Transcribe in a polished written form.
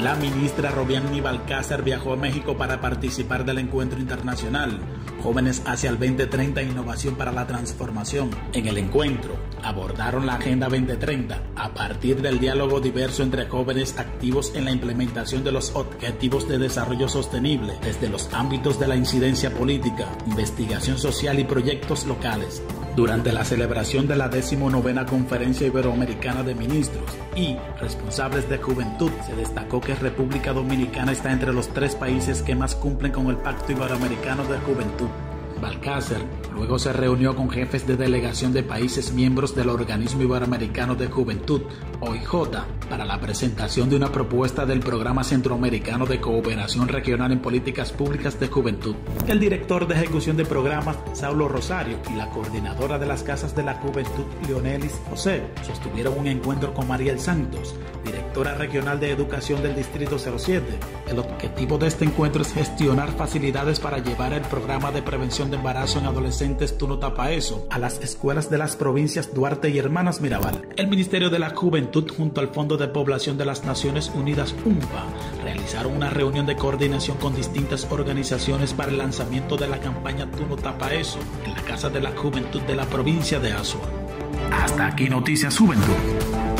La ministra Robiani Balcázar viajó a México para participar del encuentro internacional Jóvenes hacia el 2030, Innovación para la Transformación. En el encuentro abordaron la Agenda 2030 a partir del diálogo diverso entre jóvenes activos en la implementación de los Objetivos de Desarrollo Sostenible desde los ámbitos de la incidencia política, investigación social y proyectos locales. Durante la celebración de la 19ª Conferencia Iberoamericana de Ministros y Responsables de Juventud, se destacó que República Dominicana está entre los 3 países que más cumplen con el Pacto Iberoamericano de Juventud. Balcázar luego se reunió con jefes de delegación de países miembros del Organismo Iberoamericano de Juventud, OIJ, para la presentación de una propuesta del Programa Centroamericano de Cooperación Regional en Políticas Públicas de Juventud. El director de ejecución de programas, Saulo Rosario, y la coordinadora de las Casas de la Juventud, Leonelis José, sostuvieron un encuentro con Mariel Santos, directora regional de educación del Distrito 07. El objetivo de este encuentro es gestionar facilidades para llevar el programa de prevención de embarazo en adolescentes Tú No Tapas Eso a las escuelas de las provincias Duarte y Hermanas Mirabal. El Ministerio de la Juventud junto al Fondo de Población de las Naciones Unidas, UNPA, realizaron una reunión de coordinación con distintas organizaciones para el lanzamiento de la campaña Tú No Tapas Eso en la Casa de la Juventud de la provincia de Azua. Hasta aquí Noticias Juventud.